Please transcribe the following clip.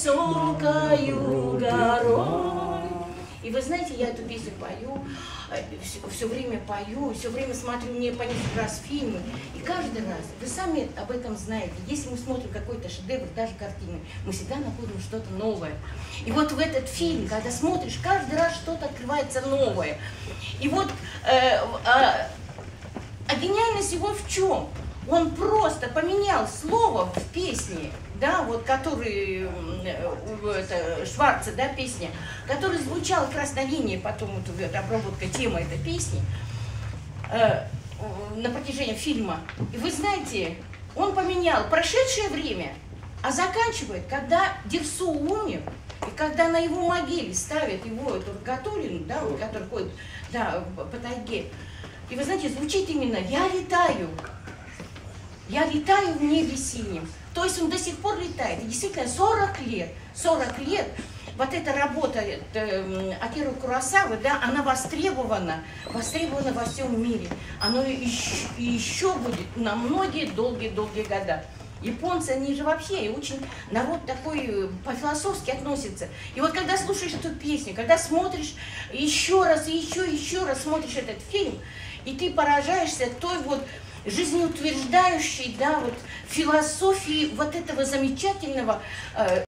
высокою горой. И вы знаете, я эту песню пою, все время пою, все время смотрю мне по несколько раз фильмы. И каждый раз, вы сами об этом знаете, если мы смотрим какой-то шедевр, даже картины, мы всегда находим что-то новое. И вот в этот фильм, когда смотришь, каждый раз что-то открывается новое. И вот гениальность его в чем? Он просто поменял слово в песне, да, вот который Шварца, да, песня, которая звучала красной линией, потом вот обработка темы этой песни на протяжении фильма. И вы знаете, он поменял прошедшее время, а заканчивает, когда Дерсу умер, и когда на его могиле ставят его, эту Гатулину, да, вот, который ходит, да, по тайге. И вы знаете, звучит именно «Я летаю в небе синем». То есть он до сих пор летает. И действительно 40 лет вот эта работа Акиры Куросавы, да, она востребована во всем мире. Она еще будет на многие долгие года. Японцы, они же вообще и очень народ такой по-философски относится. И вот когда слушаешь эту песню, когда смотришь еще раз смотришь этот фильм, и ты поражаешься той вот жизнеутверждающей, да, вот философии вот этого замечательного